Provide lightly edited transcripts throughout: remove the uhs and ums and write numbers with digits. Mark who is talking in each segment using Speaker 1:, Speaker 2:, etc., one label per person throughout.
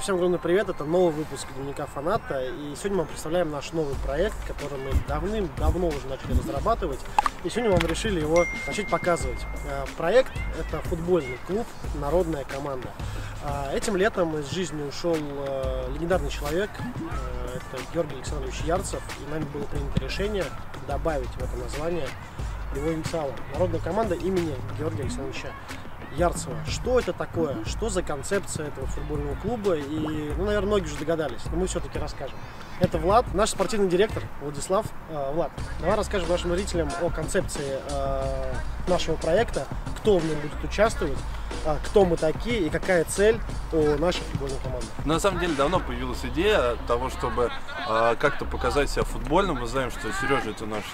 Speaker 1: Всем огромный привет, это новый выпуск Дневника Фаната, и сегодня мы представляем наш новый проект, который мы давным-давно уже начали разрабатывать, и сегодня мы решили его начать показывать. Проект — это футбольный клуб «Народная команда». Этим летом из жизни ушел легендарный человек, это Георгий Александрович Ярцев, и нами было принято решение добавить в это название его инициалы. Народная команда имени Георгия Александровича Ярцева. Что это такое? Что за концепция этого футбольного клуба? И, наверное, многие уже догадались, но мы все-таки расскажем. Это Влад, наш спортивный директор Владислав. Влад, давай расскажем нашим зрителям о концепции нашего проекта, кто в нем будет участвовать, кто мы такие и какая цель у нашей футбольной команды.
Speaker 2: На самом деле давно появилась идея того, чтобы как-то показать себя футбольным. Мы знаем, что Сережа — это наш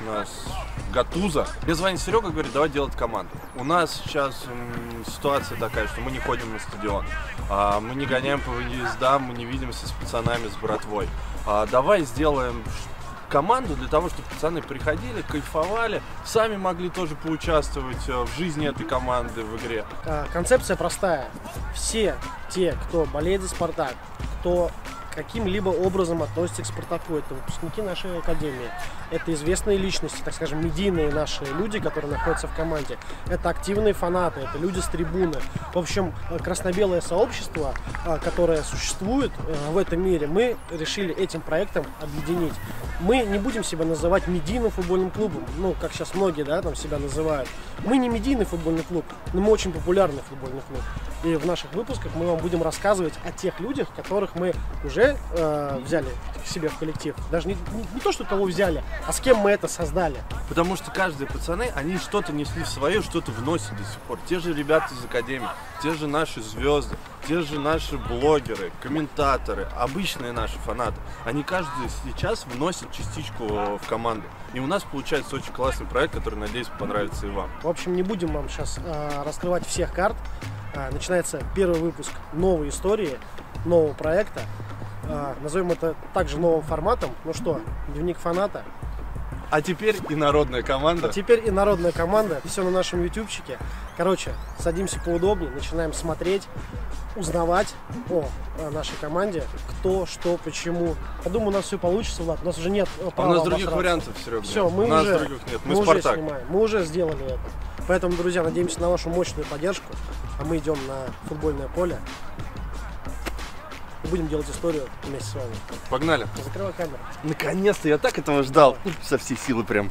Speaker 2: Гатуза. Мне звонит Серега, говорит, давай делать команду. У нас сейчас ситуация такая, что мы не ходим на стадион, мы не гоняем по выездам, мы не видимся с пацанами, с братвой. Давай сделаем команду для того, чтобы пацаны приходили, кайфовали, сами могли тоже поучаствовать в жизни этой команды, в игре.
Speaker 1: Концепция простая. Все те, кто болеет за «Спартак», кто каким-либо образом относится к «Спартаку», это выпускники нашей академии, это известные личности, так скажем, медийные наши люди, которые находятся в команде, это активные фанаты, это люди с трибуны. В общем, красно-белое сообщество, которое существует в этом мире, мы решили этим проектом объединить. Мы не будем себя называть медийным футбольным клубом, как сейчас многие, там себя называют. Мы не медийный футбольный клуб, но мы очень популярный футбольный клуб. И в наших выпусках мы вам будем рассказывать о тех людях, которых мы уже взяли к себе в коллектив. Даже не то, что кого взяли, а с кем мы это создали.
Speaker 2: Потому что каждые пацаны, они что-то несли в свое, что-то вносят до сих пор. Те же ребята из академии, те же наши звезды, те же наши блогеры, комментаторы, обычные наши фанаты. Они каждый сейчас вносят частичку в команду. И у нас получается очень классный проект, который, надеюсь, понравится и вам.
Speaker 1: В общем, не будем вам сейчас раскрывать всех карт. Начинается первый выпуск новой истории, нового проекта. Назовем это также новым форматом. Ну что, Дневник Фаната.
Speaker 2: А теперь и народная команда.
Speaker 1: Все на нашем ютубчике. Короче, садимся поудобнее, начинаем смотреть, узнавать о нашей команде, кто, что, почему. Я думаю, у нас все получится, Влад. У нас уже нет права.
Speaker 2: У нас других вариантов, Серега.
Speaker 1: Все,
Speaker 2: у нас других нет. Мы Спартак.
Speaker 1: Мы уже сделали это. Поэтому, друзья, надеемся на вашу мощную поддержку. А мы идем на футбольное поле и будем делать историю вместе с вами.
Speaker 2: Погнали.
Speaker 1: Закрывай камеру.
Speaker 2: Наконец-то, я так этого ждал. Со всей силы прям.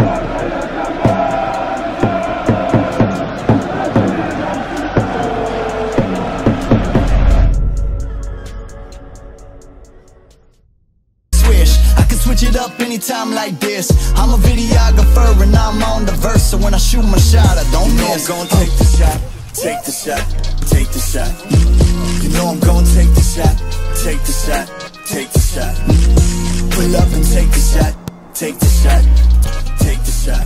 Speaker 3: Switch it up anytime like this. I'm a videographer and I'm on the verse, so when I shoot my shot, I don't miss. You know I'm gonna take the shot, take the shot, take the shot. You know I'm gonna take the shot, take the shot, take the shot. Pull up and take the shot, take the shot, take the shot.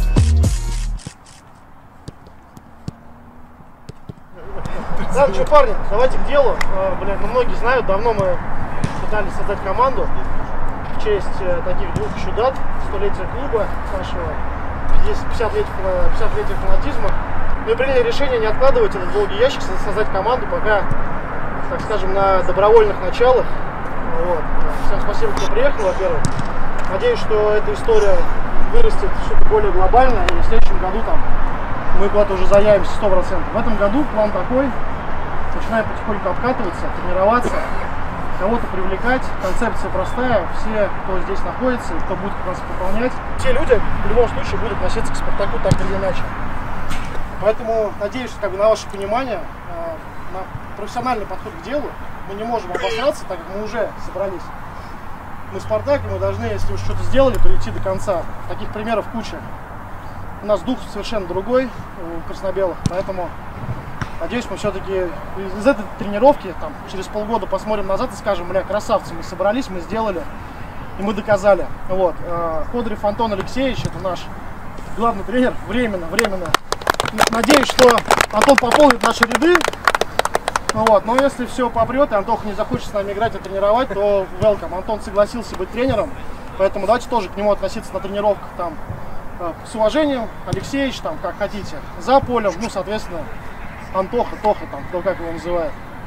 Speaker 1: Да, что, парни, давайте к делу. Многие знают, давно мы пытались создать команду в честь таких двух чудат, столетия клуба нашего, 50-летия фанатизма. Мы приняли решение не откладывать этот долгий ящик, создать команду пока, так скажем, на добровольных началах. Всем спасибо, кто приехал, во-первых. Надеюсь, что эта история вырастет в что-то более глобальное, и в следующем году мы куда-то уже заявимся 100%. В этом году план такой: начинаем потихоньку обкатываться, тренироваться, кого-то привлекать. Концепция простая. Все, кто здесь находится и кто будет нас выполнять, все люди в любом случае будут относиться к «Спартаку» так или иначе. Поэтому надеюсь, что на ваше понимание, на профессиональный подход к делу мы не можем обосраться, так как мы уже собрались. Мы «Спартак», и мы должны, если уж что-то сделали, то идти до конца. Таких примеров куча. У нас дух совершенно другой у красно-белых, поэтому надеюсь, мы все-таки из этой тренировки через полгода посмотрим назад и скажем: бля, красавцы, мы собрались, мы сделали, и мы доказали. Ходырев Антон Алексеевич, это наш главный тренер, временно. Надеюсь, что Антон пополнит наши ряды. Но если все попрет, и Антоха не захочет с нами играть и тренировать, то welcome. Антон согласился быть тренером, поэтому давайте тоже к нему относиться на тренировках с уважением. Алексеевич, как хотите, за полем, соответственно, Антоха, Тоха, кто как его называет.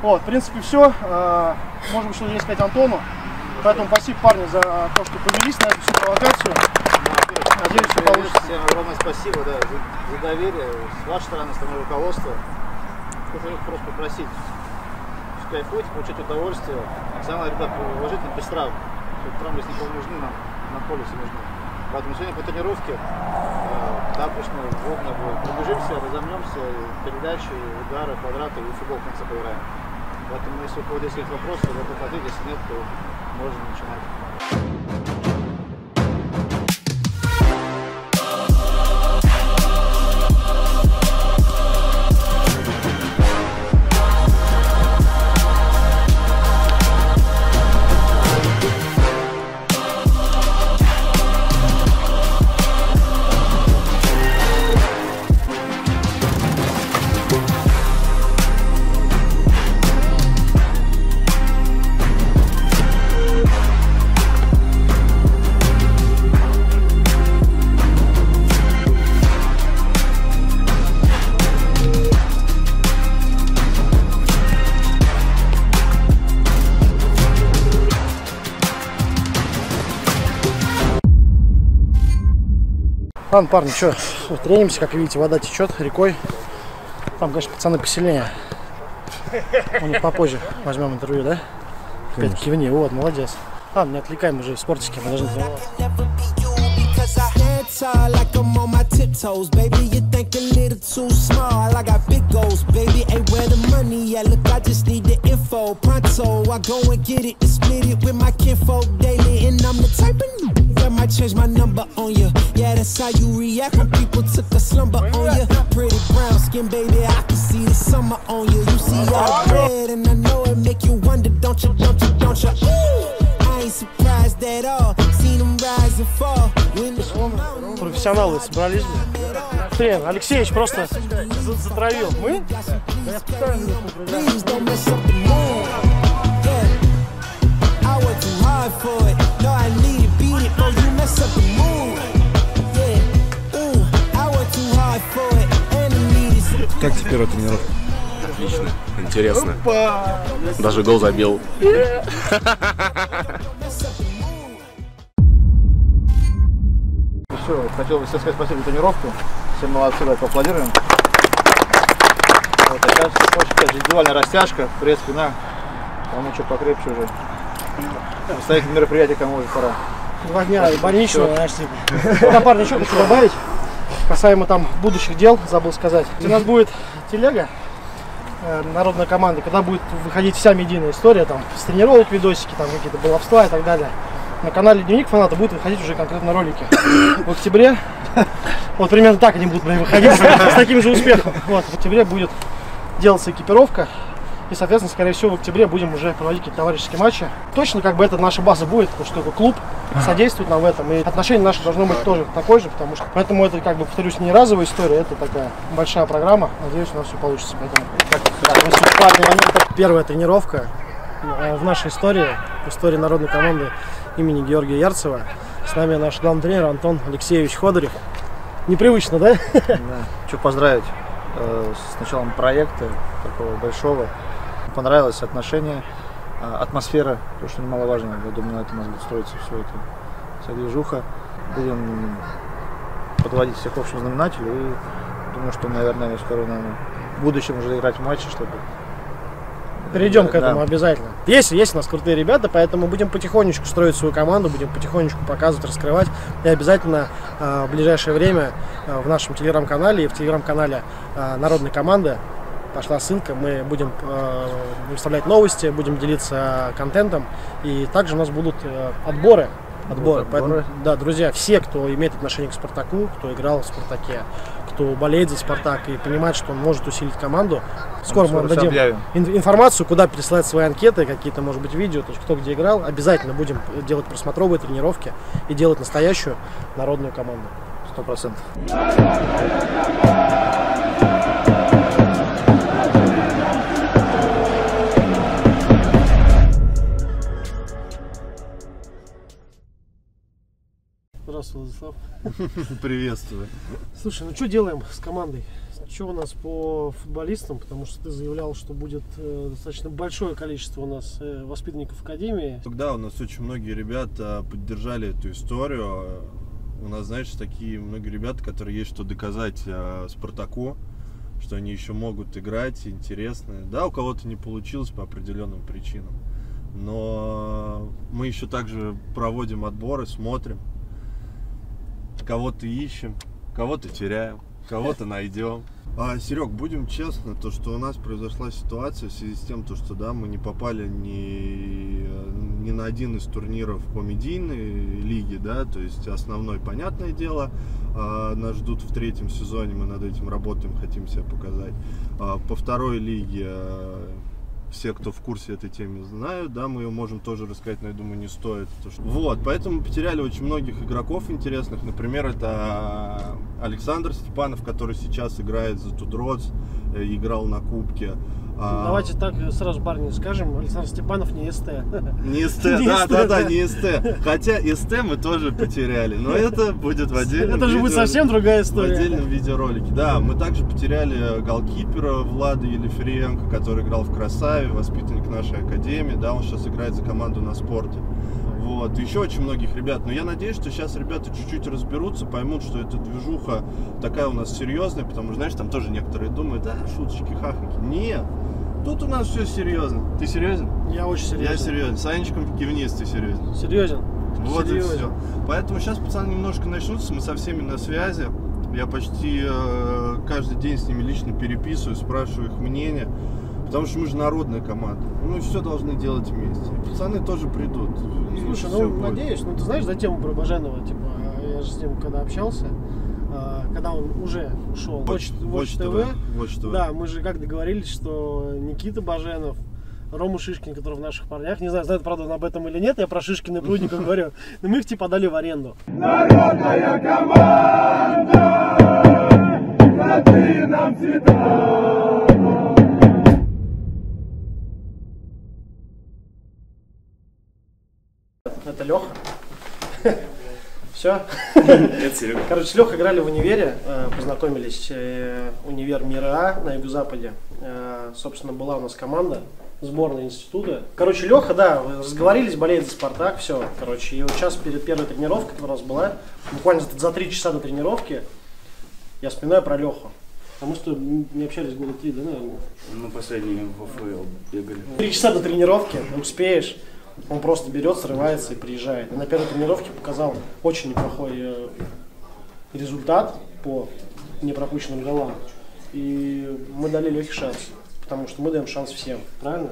Speaker 1: Вот, в принципе, все. Может быть, что здесь сказать Антону. Поэтому спасибо, парни, за то, что повелись на эту всю провокацию. Надеюсь, все получится.
Speaker 4: Всем огромное спасибо за доверие с вашей стороны, с стороны руководства. Хочу просто попросить кайфуйте, получать удовольствие. Самое, ребят, уважительно, без травм. Травмы, если никому нужны, нам на поле все нужны. Поэтому сегодня по тренировке, да, пусть мы ровно пробежимся, разомнемся, передачи, удары, квадраты и футбол в конце поиграем. Поэтому, если у кого-то есть вопросы, то готов ответить, если нет, то можно начинать.
Speaker 1: Ладно, парни, что, тренимся, как видите, вода течет рекой. Там, конечно, пацаны посильнее. У них попозже возьмем интервью, да? Опять кивни, вот, молодец. Ладно, не отвлекаем уже в спортике, мы должны заниматься. Like I'm on my tiptoes, baby. You think a little too small. I got big goals, baby. Ain't where the money at. Look, I just need the info. Pronto, I go and get it and split it with my kinfolk daily. And I'm the type of that might change my number on you. Yeah, that's how you react when people took a slumber on you. Pretty brown skin, baby. I can see the summer on you. You see all red, and I know it make you wonder, don't you, don't you, don't you? I ain't surprised at all. Seen them rise and fall. Профессионалы собрались. Блин, Алексеевич просто затравил. Мы?
Speaker 5: Как тебе первая тренировка? Отлично, интересно. Даже гол забил.
Speaker 4: Все, хотел бы всем сказать спасибо за тренировку. Всем молодцы, давайте поаплодируем. Вот, сейчас очень индивидуальная растяжка, пресс, спина. Кому что покрепче уже. Представитель мероприятия, кому уже пора.
Speaker 1: 2 дня больничного, знаешь, типа. Да, парни, еще хочу добавить. Касаемо там будущих дел, забыл сказать. У нас будет телега, народная команда, когда будет выходить вся медийная история, там, с тренировок видосики, там, какие-то баловства и так далее. На канале Дневник Фаната будут выходить уже конкретно ролики. В октябре, вот примерно так они будут выходить, с таким же успехом. Вот, в октябре будет делаться экипировка. И, соответственно, скорее всего, в октябре будем уже проводить какие-то товарищеские матчи. Точно как бы это наша база будет, потому что клуб содействует нам в этом. И отношение наше должно быть тоже такое же, потому что поэтому это, как бы, повторюсь, не разовая история, это такая большая программа. Надеюсь, у нас все получится. Поэтому первая тренировка в нашей истории, в истории народной команды имени Георгия Ярцева. С нами наш главный тренер Антон Алексеевич Ходырев. Непривычно, да?
Speaker 4: Да. Хочу поздравить с началом проекта такого большого. Понравилось отношение, атмосфера, то, что немаловажно. Я думаю, на этом у нас будет строиться все это, вся движуха. Будем подводить всех к общему знаменателю и думаю, что, наверное, скоро, в будущем уже играть в матчи, чтобы...
Speaker 1: Перейдем к этому, да. Обязательно. Есть у нас крутые ребята, поэтому будем потихонечку строить свою команду, будем потихонечку показывать, раскрывать. И обязательно в ближайшее время в нашем телеграм-канале и в телеграм-канале народной команды пошла ссылка, мы будем выставлять новости, будем делиться контентом. И также у нас будут отборы. Поэтому, да, друзья, все, кто имеет отношение к Спартаку, кто играл в Спартаке, кто болеет за Спартак и понимает, что он может усилить команду, скоро мы вам дадим информацию, куда пересылать свои анкеты, какие-то, может быть, видео, то есть кто где играл. Обязательно будем делать просмотровые тренировки и делать настоящую народную команду.
Speaker 4: 100%.
Speaker 1: Здравствуй, Владислав.
Speaker 2: Приветствую.
Speaker 1: Слушай, ну что делаем с командой? что у нас по футболистам, потому что ты заявлял, что будет достаточно большое количество у нас воспитанников академии.
Speaker 2: Тогда у нас очень многие ребята поддержали эту историю. У нас, знаешь, такие многие ребята, которые есть что доказать Спартаку, что они еще могут играть, интересно. Да, у кого-то не получилось по определенным причинам, но мы еще также проводим отборы, смотрим, кого-то ищем, кого-то теряем, кого-то найдем. Серег, будем честны, то, что у нас произошла ситуация в связи с тем, то, что да, мы не попали ни на один из турниров по медийной лиге, да, то есть основной, понятное дело, нас ждут в 3-м сезоне, мы над этим работаем, хотим себя показать. По 2-й лиге все, кто в курсе этой темы, знают, да, мы ее можем тоже рассказать, но я думаю, не стоит. Вот, поэтому потеряли очень многих игроков интересных. Например, это Александр Степанов, который сейчас играет за Тудроц, играл на Кубке.
Speaker 1: Давайте так сразу, парни, скажем, Александр Степанов не СТ.
Speaker 2: Не СТ, да, не СТ. Хотя СТ мы тоже потеряли, но это будет в отдельном
Speaker 1: Это же будет совсем другая история.
Speaker 2: В отдельном видеоролике. Да, мы также потеряли голкипера Влада Елиференко, который играл в Красаве, воспитанник нашей академии. Да, он сейчас играет за команду на спорте. Вот, еще очень многих ребят. Но я надеюсь, что сейчас ребята чуть-чуть разберутся, поймут, что эта движуха такая у нас серьезная, потому что, знаешь, там тоже некоторые думают, да, шуточки, хахоньки. Нет, тут у нас все серьезно. Ты серьезен?
Speaker 1: Я очень серьезен.
Speaker 2: Я серьезен. С Анечком кивнись, ты серьезен.
Speaker 1: Серьезен.
Speaker 2: Вот
Speaker 1: серьезен.
Speaker 2: И все. Поэтому сейчас пацаны немножко начнутся, мы со всеми на связи. Я почти каждый день с ними лично переписываю, спрашиваю их мнение. Потому что мы же народная команда. Мы все должны делать вместе. Пацаны тоже придут.
Speaker 1: Слушай, ну надеюсь, ну ты знаешь за тему про Баженова, типа, я же с ним когда общался, когда он уже ушел в Watch TV, да, мы же как договорились, что Никита Баженов, Рома Шишкин, который в наших парнях, не знаю, знает, правда, он об этом или нет, я про Шишкина и Прудникова говорю, но мы их типа дали в аренду. Народная команда, золотые нам цвета. Это Леха. Все. Короче, с Лехой играли в универе, познакомились. Универ Мира А на юго-западе. Собственно, была у нас команда, сборная института. Короче, Леха, да, разговорились, болеет за Спартак, все. Короче, и вот сейчас перед первой тренировкой, которая у нас была, буквально за 3 часа до тренировки, я вспоминаю про Леху. Потому что не общались года 3, да, наверное?
Speaker 5: Ну, последние в ФЛ бегали.
Speaker 1: 3 часа до тренировки, успеешь. Он просто берет, срывается и приезжает. И на первой тренировке показал очень неплохой результат по непропущенным голам. И мы дали Лехе шанс, потому что мы даем шанс всем, правильно?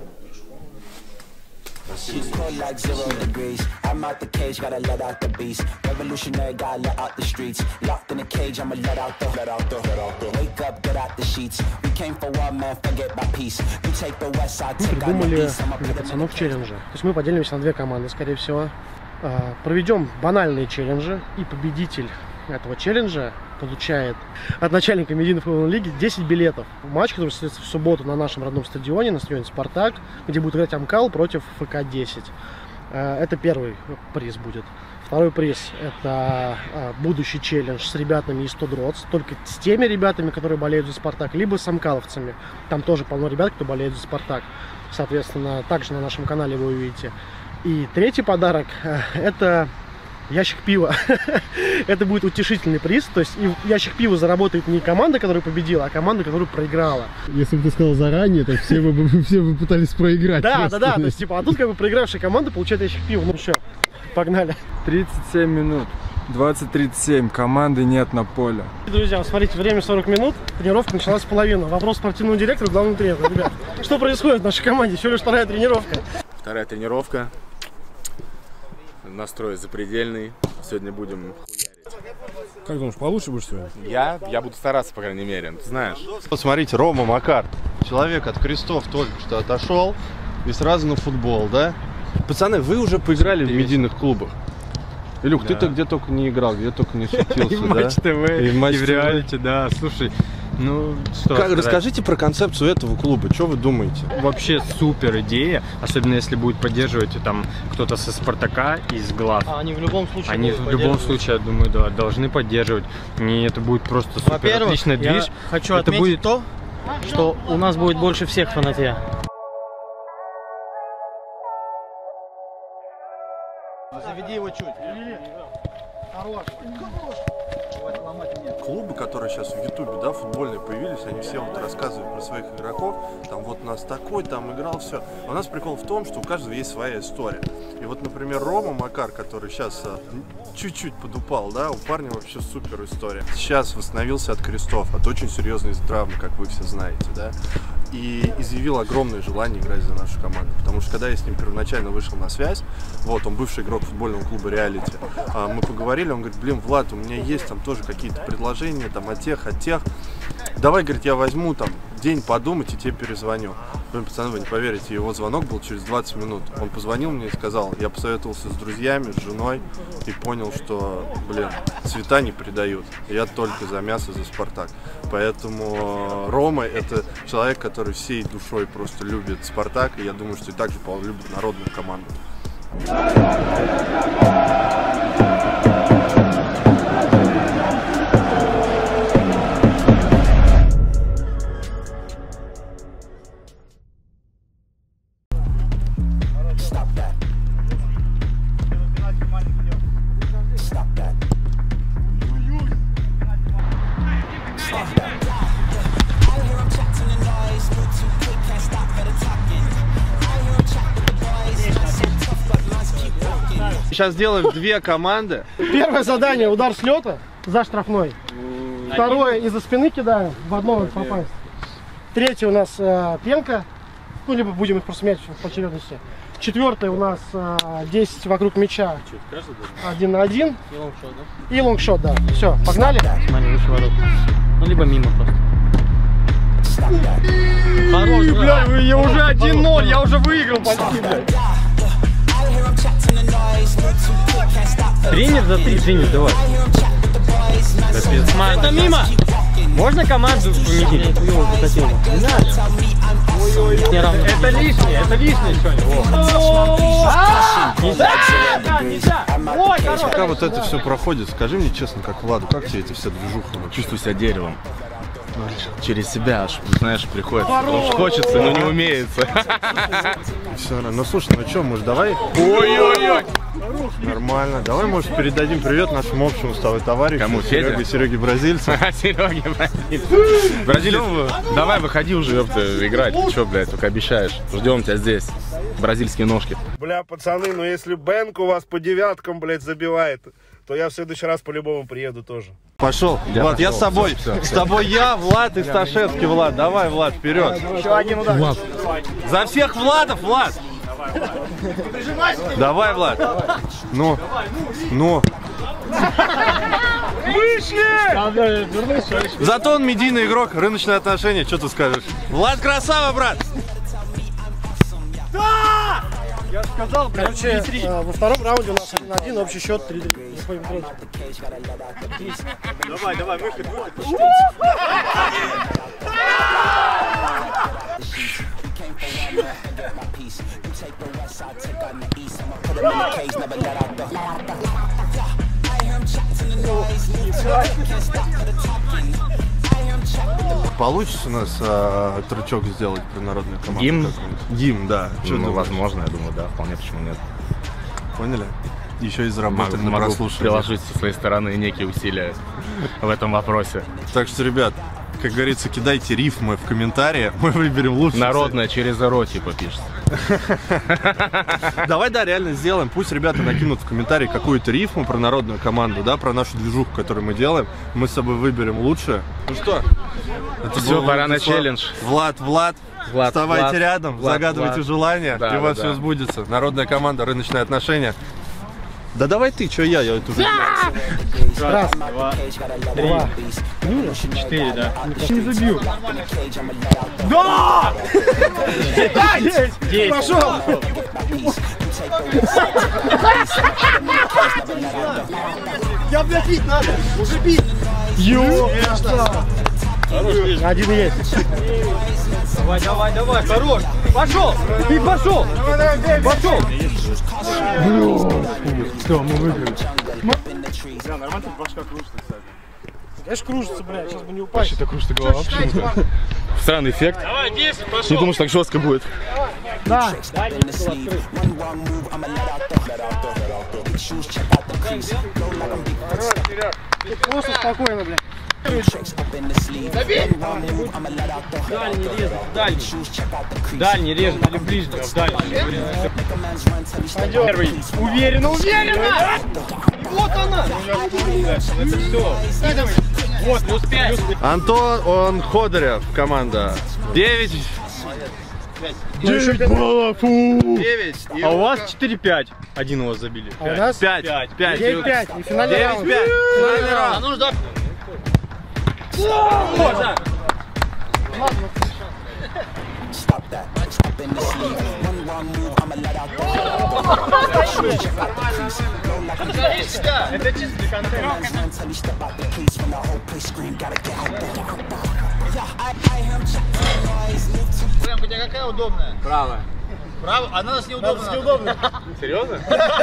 Speaker 3: Like 0 degrees. I'm out the cage, gotta let out the beast. Revolutionary, gotta let out the streets. Locked in a cage, I'ma let out the. Wake up, get out the sheets. We came for one man, forget my peace. You take the west side, take out the east.
Speaker 1: Для пацанов челленджи. То есть мы поделимся на 2 команды, скорее всего. Проведем банальные челленджи, и победитель этого челленджа получает от начальника медийной футбольной лиги 10 билетов. Матч, который состоится в субботу на нашем родном стадионе, на стадионе «Спартак», где будет играть Амкал против ФК-10. Это первый приз будет. Второй приз – это будущий челлендж с ребятами из Тудроц, только с теми ребятами, которые болеют за «Спартак», либо с амкаловцами. Там тоже полно ребят, кто болеет за «Спартак». Соответственно, также на нашем канале вы увидите. И третий подарок – это ящик пива. Это будет утешительный приз. То есть ящик пива заработает не команда, которая победила, а команда, которая проиграла.
Speaker 6: Если бы ты сказал заранее, то все бы пытались проиграть.
Speaker 1: Да. То есть, типа, а тут как бы проигравшая команда получает ящик пива. Ну что, погнали.
Speaker 7: 37 минут. 20:37. Команды нет на поле.
Speaker 1: Друзья, смотрите, время 40 минут. Тренировка началась в половину. Вопрос спортивному директору, главному тренеру. Ребят, что происходит в нашей команде? Еще лишь 2-я тренировка.
Speaker 5: 2-я тренировка. Настрой запредельный. Сегодня будем хуярить.
Speaker 6: Как думаешь, получше будешь сегодня?
Speaker 5: Я буду стараться, по крайней мере. Ты знаешь.
Speaker 2: Посмотрите, Рома Макар. Человек от крестов только что отошел и сразу на футбол, да? Пацаны, вы уже поиграли в медийных клубах. Илюх, ты-то где только не играл, где только не светился,
Speaker 7: да? И в Матч ТВ, и в
Speaker 2: реалити,
Speaker 7: да. Слушай,
Speaker 8: Ну, что
Speaker 2: расскажите про концепцию этого клуба, что вы думаете?
Speaker 8: Вообще супер идея, особенно если будет поддерживать там кто-то со Спартака, из глав.
Speaker 1: Они в любом случае
Speaker 8: Они в любом случае, я думаю, да, должны поддерживать. И это будет просто супер отличный движ.
Speaker 1: Я хочу
Speaker 8: это
Speaker 1: отметить
Speaker 8: будет
Speaker 1: то, что у нас будет больше всех фанатья.
Speaker 4: Заведи его чуть.
Speaker 1: Хорош.
Speaker 2: Клубы, которые сейчас в Ютубе, да, футбольные появились, они все вот рассказывают про своих игроков, там вот у нас такой, там играл, все. А у нас прикол в том, что у каждого есть своя история. И вот, например, Рома Макар, который сейчас чуть-чуть подупал, да, у парня вообще супер история. Сейчас восстановился от крестов, от очень серьезной травмы, как вы все знаете, да, и изъявил огромное желание играть за нашу команду. Потому что когда я с ним первоначально вышел на связь, вот, он бывший игрок футбольного клуба «Реалити», мы поговорили, он говорит, блин, Влад, у меня есть там тоже какие-то предложения, там, от тех. Давай, говорит, я возьму там день подумать и тебе перезвоню. Блин, пацаны, вы не поверите, его звонок был через 20 минут. Он позвонил мне и сказал, я посоветовался с друзьями, с женой и понял, что, блин, цвета не предают. Я только за мясо, за Спартак. Поэтому Рома — это человек, который всей душой просто любит Спартак, и я думаю, что и также любит народную команду. Сейчас делаем две команды.
Speaker 1: Первое задание — удар с лета за штрафной. Второе — из-за спины кидаем, в одно надо попасть. Третье у нас пенка, ну либо будем их просто менять по очередности. Четвертое у нас 10 вокруг мяча, 1 на 1. И лонгшот, да. Все, погнали.
Speaker 8: Ну либо мимо просто.
Speaker 1: Хорош, бля, я уже 1-0, я уже выиграл почти, блядь.
Speaker 8: Тренер за 3, тренер, давай. Это мимо! Можно команду поменять? Это лишнее, Нельзя! Ой,
Speaker 2: пока вот это все проходит, скажи мне честно, как Владу, как тебе эти все движуха?
Speaker 5: Чувствую себя деревом. Через себя аж, знаешь, приходит. Хочется, но не умеется.
Speaker 2: Все равно. Ну слушай, ну что, может, давай?
Speaker 5: Ой-ой-ой!
Speaker 2: Нормально. Давай, может, передадим привет нашему общему с тобой товарищу.
Speaker 5: Кому? Федя?
Speaker 2: Сереге бразильцу.
Speaker 5: Сереге бразильцу. Бразилец, давай выходи уже, ёпта, играть. Ты что, блядь, только обещаешь. Ждем тебя здесь. Бразильские ножки.
Speaker 9: Бля, пацаны, ну если Бэнк у вас по девяткам, блядь, забивает, то я в следующий раз по-любому приеду тоже.
Speaker 2: Пошел. Влад, я с тобой. С тобой я, Влад и Сташевский, Влад. Давай, Влад, вперед.
Speaker 1: Еще один удар.
Speaker 6: Влад.
Speaker 2: За всех Владов, Влад. Давай, Влад. Ну. Вышли! Зато он медийный игрок, рыночные отношения. Что ты скажешь? Влад красава, брат.
Speaker 1: Да! Я сказал, короче, во втором раунде у нас 1-1, общий счет 3-3.
Speaker 4: Давай, выход.
Speaker 2: Получится у нас трючок сделать при народной команде? Гимн, да.
Speaker 5: Ну, возможно, я думаю, да, вполне, почему нет.
Speaker 2: Поняли? Еще и заработали на
Speaker 5: могу
Speaker 2: прослушивание.
Speaker 5: приложить со своей стороны некие усилия в этом вопросе.
Speaker 2: Так что, ребят, как говорится, кидайте рифмы в комментарии, мы выберем лучшее.
Speaker 5: Народное через РО, типа, пишется.
Speaker 2: Давай, да, реально сделаем. Пусть ребята накинут в комментарии какую-то рифму про народную команду, да, про нашу движуху, которую мы делаем. Мы с собой выберем лучшее. Ну что?
Speaker 5: Все, пора на челлендж.
Speaker 2: Влад, вставайте рядом, загадывайте желания,
Speaker 5: да,
Speaker 2: и у вас
Speaker 5: да.
Speaker 2: все сбудется. Народная команда, рыночные отношения. Да давай ты, что я это уже...
Speaker 1: Раз, два,
Speaker 8: 4, да.
Speaker 1: не забью. Да! 10! Пошел! Я, блядь, бить надо! Уже бить! Один есть.
Speaker 10: Давай, хорош. Пошел. Ты пошел. Пошел.
Speaker 6: Все, мы выиграли.
Speaker 9: Да, нормально тут башка кружится, кстати.
Speaker 1: Конечно, кружится, блядь, сейчас бы не упасть.
Speaker 5: Вообще-то кружится голова почему-то. Странный эффект.
Speaker 10: Давай, 10, пошел.
Speaker 5: Не думал, что так жестко будет.
Speaker 1: Да. Просто спокойно, блядь.
Speaker 10: Дальний режет или ближний?
Speaker 1: Пойдем. Уверенно. Вот она.
Speaker 10: Это все. Вот, плюс 5.
Speaker 2: Антон Ходорев, команда. 9.
Speaker 6: 9 баллов!
Speaker 2: 9.
Speaker 8: А у вас 4-5. Один у вас забили.
Speaker 1: А у нас
Speaker 2: 5.
Speaker 1: 9-5. И финальный раунд.
Speaker 2: 9-5. Финальный раунд.
Speaker 10: А нужно...
Speaker 1: Это чистый контент.
Speaker 4: Прям у тебя какая удобная?
Speaker 10: Правая.
Speaker 4: Право? А на нас неудобно.
Speaker 1: Нас неудобно.
Speaker 2: Серьезно?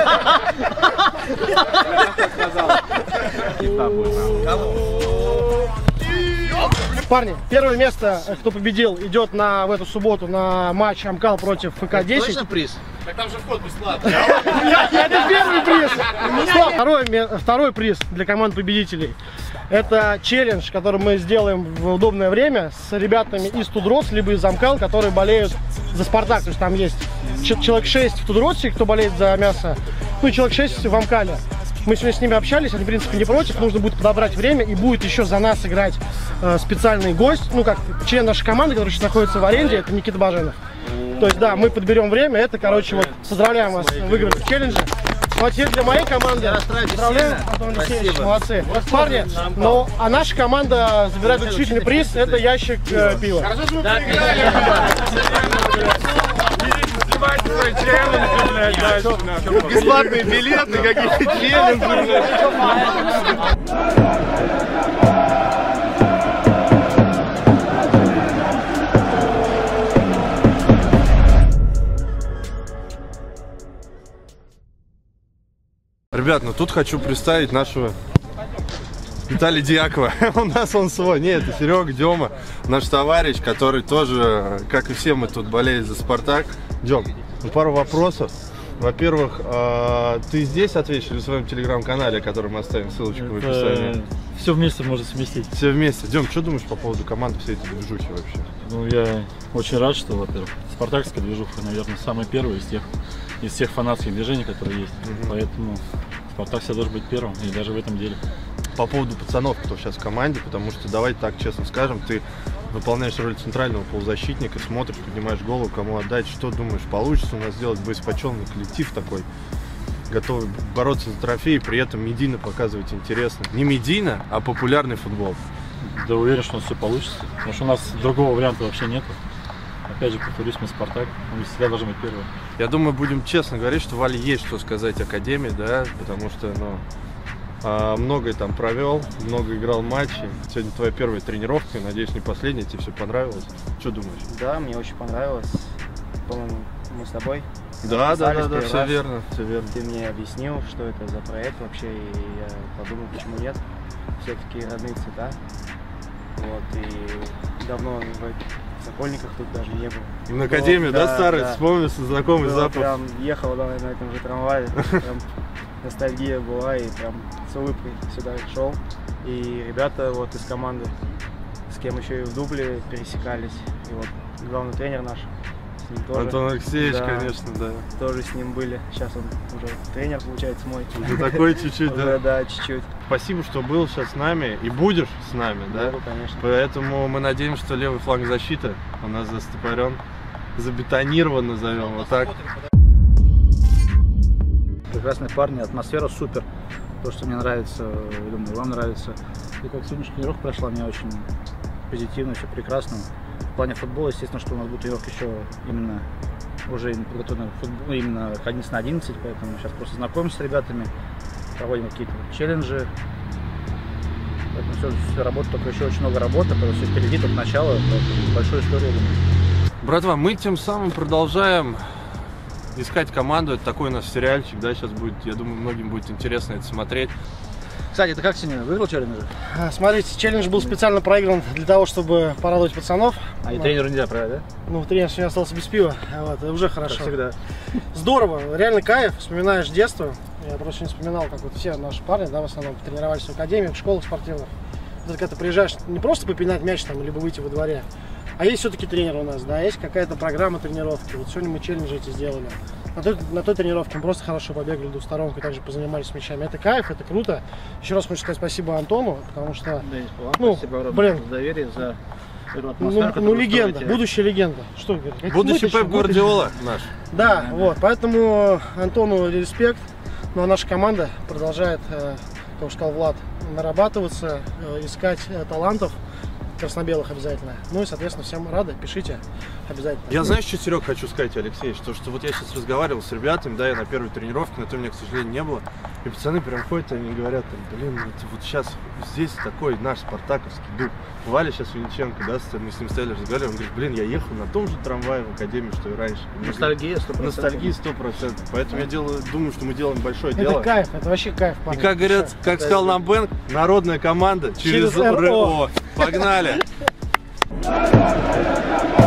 Speaker 1: Парни, первое место, кто победил, идет в эту субботу на матч Амкал против ФК-10.
Speaker 4: Точно приз?
Speaker 9: Так там же вход бесплатный.
Speaker 1: Это первый приз. Второй приз для команд победителей. Это челлендж, который мы сделаем в удобное время с ребятами из Тудрос, либо из Амкал, которые болеют за Спартак. То есть там есть человек 6 в Тудросе, кто болеет за мясо, ну и человек 6 в Амкале. Мы сегодня с ними общались, они, в принципе, не против. Нужно будет подобрать время, и будет еще за нас играть специальный гость, ну, как член нашей команды, который сейчас находится в аренде, это Никита Баженов. То есть, да, мы подберем время, это, короче, вот, поздравляем вас, выиграли челленджи. Ну, а теперь для моей команды поздравляю, Антон Алексеевич, молодцы. Парни, ну, а наша команда забирает заключительный приз, это ящик пива.
Speaker 2: Бесплатные билеты, какие-то челленджи. Ребят, ну тут хочу представить нашего Виталия Дьякова. У нас он свой. Нет, это Серега, Дема, наш товарищ, который тоже, как и все мы тут, болеет за Спартак. Дем, ну, пару вопросов. Во-первых, ты здесь ответишь или в своем телеграм-канале, который мы оставим ссылочку в описании?
Speaker 11: Все вместе можно совместить.
Speaker 2: Все вместе. Дем, что думаешь по поводу команды всей этой движухи вообще?
Speaker 11: Ну, я очень рад, что, во-первых, спартакская движуха, наверное, самая первая из всех фанатских движений, которые есть. Поэтому Спартак всегда должен быть первым, и даже в этом деле.
Speaker 2: По поводу пацанов, кто сейчас в команде, потому что, давайте так честно скажем, ты выполняешь роль центрального полузащитника, смотришь, поднимаешь голову, кому отдать, что думаешь, получится у нас сделать боеспособный коллектив такой, готовый бороться за трофеи, при этом медийно показывать интересно. Не медийно, а популярный футбол.
Speaker 11: Да, уверен, что у нас все получится, потому что у нас другого варианта вообще нету. Опять же, повторюсь, мы Спартак, мы всегда должны быть первым.
Speaker 2: Я думаю, будем честно говорить, что Вале есть что сказать Академии, да, потому что, ну, многое там провел, много играл матчей. Сегодня твоя первая тренировка, надеюсь, не последняя, тебе все понравилось. Что думаешь?
Speaker 12: Да, мне очень понравилось. По-моему, мы с тобой.
Speaker 2: Да, все верно, все верно.
Speaker 12: Ты мне объяснил, что это за проект вообще, и я подумал, почему нет. Все-таки родные цвета. Вот, и давно в Сокольниках тут даже не был.
Speaker 2: На Академию, да, старый? Да. Вспомнился знакомый запах.
Speaker 12: Прям ехал на этом же трамвае, прям ностальгия была, и прям с улыбкой сюда шел. И ребята вот из команды, с кем еще и в дубле пересекались, и вот главный тренер наш, с ним тоже.
Speaker 2: Антон Алексеевич,
Speaker 12: да,
Speaker 2: конечно, да.
Speaker 12: Тоже с ним были. Сейчас он уже тренер, получается, мой.
Speaker 2: Уже такой чуть-чуть, да?
Speaker 12: Да, чуть-чуть.
Speaker 2: Спасибо, что был сейчас с нами и будешь с нами, да?
Speaker 12: Буду, конечно.
Speaker 2: Поэтому мы надеемся, что левый фланг защиты у нас застопорен, забетонирован, назовем вот так.
Speaker 4: Прекрасные парни, атмосфера супер. То, что мне нравится, я думаю, вам нравится. И как сегодняшняя тренировка прошла, мне очень позитивно, все прекрасно. В плане футбола, естественно, что у нас будет тренировка еще именно уже подготовлена именно 11 на 11, поэтому сейчас просто знакомимся с ребятами, проводим какие-то челленджи. Поэтому все работа, только еще очень много работы, потому что все впереди, только начало, большую историю, думаю.
Speaker 2: Братва, мы тем самым продолжаем искать команду. Это такой у нас сериальчик, да, сейчас будет, я думаю, многим будет интересно это смотреть.
Speaker 4: Кстати, ты как сегодня выиграл челлендж?
Speaker 1: Смотрите, челлендж был специально проигран для того, чтобы порадовать пацанов.
Speaker 4: А и тренеру нельзя проиграть, да?
Speaker 1: Ну, тренер сегодня остался без пива, вот, это уже хорошо.
Speaker 4: Как всегда.
Speaker 1: Здорово, реально кайф, вспоминаешь детство. Я просто не вспоминал, как вот все наши парни, да, в основном тренировались в академиях, в школах спортивных. Вот, когда ты приезжаешь не просто попинать мяч там, либо выйти во дворе, а есть все-таки тренер у нас, да, есть какая-то программа тренировки. Вот сегодня мы челленджи эти сделали. На той тренировке мы просто хорошо побегали двусторонкой, также позанимались мячами. Это кайф, это круто. Еще раз хочу сказать спасибо Антону, потому что, ну, блин,
Speaker 4: за доверие, за
Speaker 1: ну легенда, будущая легенда. Что говорить?
Speaker 2: Будущий Пеп Гвардиола наш.
Speaker 1: Да, вот, поэтому Антону респект. Ну а наша команда продолжает, как уже сказал Влад, нарабатываться, искать талантов. Красно-белых обязательно. Ну и, соответственно, всем рады, пишите обязательно.
Speaker 2: Я, знаешь, что, Серег, хочу сказать, Алексей, что вот я сейчас разговаривал с ребятами, да, я на первой тренировке, на той меня, к сожалению, не было. И пацаны прям ходят, они говорят, блин, вот сейчас здесь такой наш спартаковский дух. Валя сейчас Винниченко, да, мы с ним стояли, разговаривали, он говорит, блин, я ехал на том же трамвае в академию, что и раньше.
Speaker 4: Ностальгия 100%.
Speaker 2: Ностальгия 100%. Поэтому я думаю, что мы делаем большое дело.
Speaker 1: Это кайф, это вообще кайф, парни.
Speaker 2: И как говорят, как сказал нам Бэнк, народная команда через РО. Погнали!